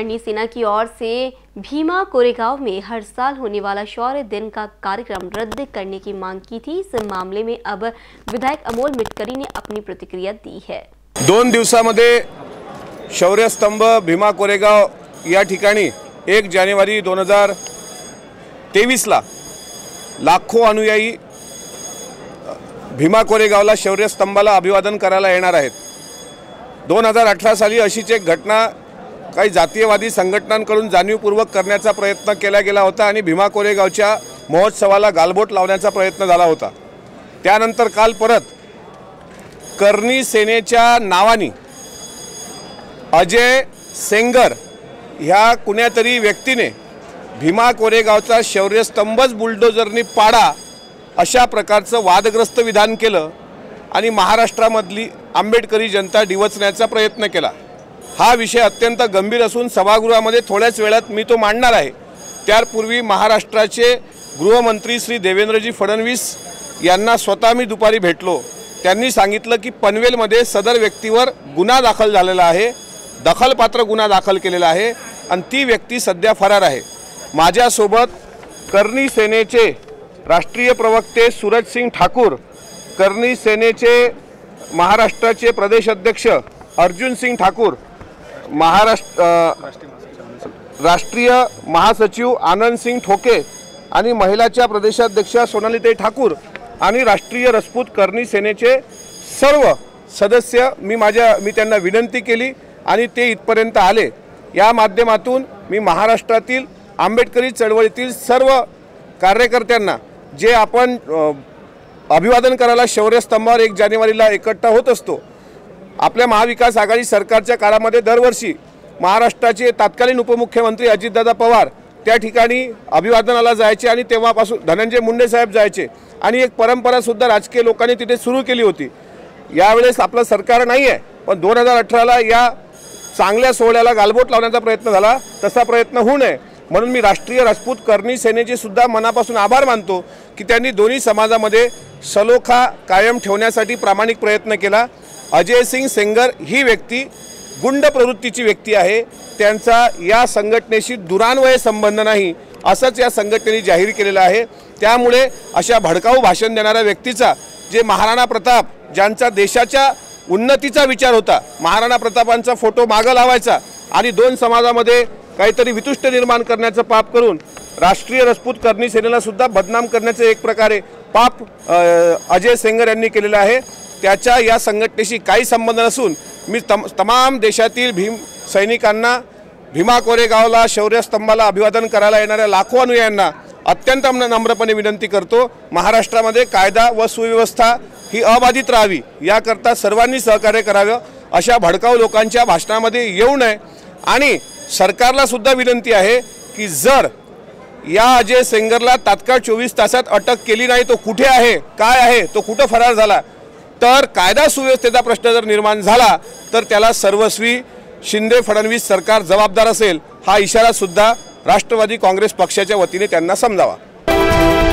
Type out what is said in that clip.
करनी सेना की ओर से भीमा कोरेगांव में हर साल होने वाला शौर्य दिन का कार्यक्रम रद्द करने की मांग की थी। इस मामले में अब विधायक अमोल मिटकरी ने अपनी प्रतिक्रिया दी है। 2 दिवसांमध्ये शौर्य स्तंभ भीमा कोरेगाव या ठिकाणी 1 जानेवारी 2023 ला लाखो अनुयायी भीमा कोरेगावला शौर्य स्तंभाला अभिवादन करायला येणार आहेत। 2018 साली अशीच एक घटना काही जातीयवादी संघटनांकडून जाणीवपूर्वक करण्याचा प्रयत्न केला गेला होता आणि भीमा कोरेगावच्या महोत्सवाला गालबोट लावण्याचा प्रयत्न झाला होता। त्यानंतर काल परत करणी सेनेच्या नावाने अजय सेंगर ह्या कुण्यातरी व्यक्तीने भीमा कोरेगावचा शौर्यस्तंभच बुलडोजरनी पाडा अशा प्रकारचं वादग्रस्त विधान केलं आणि महाराष्ट्रामधली आंबेडकरी जनता डिवचण्याचा प्रयत्न केला। हा विषय अत्यंत गंभीर असून सभागृहामध्ये थोड्याच वेळात मी तो मांडणार आहे। त्यापूर्वी महाराष्ट्राचे गृहमंत्री श्री देवेंद्रजी फडणवीस यांना स्वतः मी दुपारी भेटलो। त्यांनी सांगितलं की पनवेलमध्ये सदर व्यक्तीवर गुन्हा दाखल झालेला आहे, दखलपात्र गुन्हा दाखल केलेला आहे आणि ती व्यक्ती सध्या फरार आहे। माझ्यासोबत करणी सेनेचे राष्ट्रीय प्रवक्ते सूरज सिंह ठाकूर, करणी सेनेचे महाराष्ट्राचे प्रदेश अध्यक्ष अर्जुन सिंह ठाकूर, राष्ट्रीय महासचिव आनंद सिंह ठोके आणि महिलाच्या प्रदेशाध्यक्ष सोनालीताई ठाकूर आणि राष्ट्रीय राजपूत करणी सेनेचे सर्व सदस्य मी त्यांना विनंती केली आणि ते इथपर्यंत आले। या माध्यमातून मी महाराष्ट्रातील आंबेडकरी चळवळीतील सर्व कार्यकर्त्यांना जे आपण अभिवादन करायला शौर्य स्तंभावर 1 जानेवारीला एकट्ठा होत असतो, आपल्या महाविकास आघाडी सरकारच्या काळामध्ये दरवर्षी महाराष्ट्राचे तत्कालीन उपमुख्यमंत्री अजितदादा पवार त्या ठिकाणी अभिवादनाला जायचे आणि तेव्हापासून धनंजय मुंडे साहेब जायचे आणि एक परंपरा सुद्धा राजकीय लोकांनी तिथे सुरू केली होती। यावेळेस आपलं सरकार नाही आहे, पण 2018ला या चांगल्या सोहळ्याला गालबोट लावण्याचा प्रयत्न झाला, तसा प्रयत्न होऊ नये म्हणून मी राष्ट्रीय राजपूत करणी सेनेचे सुद्धा मनापासून आभार मानतो की त्यांनी दोन्ही समाजामध्ये सलोखा कायम ठेवण्यासाठी प्रामाणिक प्रयत्न केला। अजय सिंग सेंगर ही व्यक्ती गुंड प्रवृत्तीची व्यक्ती आहे, त्यांचा या संघटनेशी दुरान्वय संबंध नाही असंच या संघटनेने जाहीर केलेलं आहे। त्यामुळे अशा भडकाऊ भाषण देणाऱ्या व्यक्तीचा, जे महाराणा प्रताप ज्यांचा देशाच्या उन्नतीचा विचार होता, महाराणा प्रतापांचा फोटो मागे लावायचा आणि 2 समाजामध्ये काहीतरी वितुष्ट निर्माण करण्याचं पाप करून राष्ट्रीय राजपूत करणी सेनेला सुद्धा बदनाम करण्याचे एक प्रकारे पाप अजय सेंगर यांनी केलेलं आहे। त्याच्या या संघटनेशी काही संबंध नसून मी तमाम देशातील भीम सैनिकांना भीमा कोरेगावला शौर्य स्तंभाला अभिवादन करायला येणाऱ्या लाखो अनुयायांना अत्यंत नम्रपणे विनंती करतो, महाराष्ट्रामध्ये कायदा व सुव्यवस्था ही अबाधित राहावी याकरता सर्वांनी सहकार्य करावे। अशा भडकाऊ लोकांच्या भाषणामध्ये येऊ नये आणि सरकारला सुद्धा विनंती आहे की जर या अजय सेंगरला तात्काळ 24 तासात अटक केली नाही, तो कुठे आहे, काय आहे, तो कुठे फरार झाला, तर कायदा सुव्यवस्थेचा प्रश्न जर निर्माण झाला तर त्याला सर्वस्वी शिंदे फडणवीस सरकार जबाबदार असेल। हा इशारा सुद्धा राष्ट्रवादी काँग्रेस पक्षाच्या वतीने त्यांना समजावा।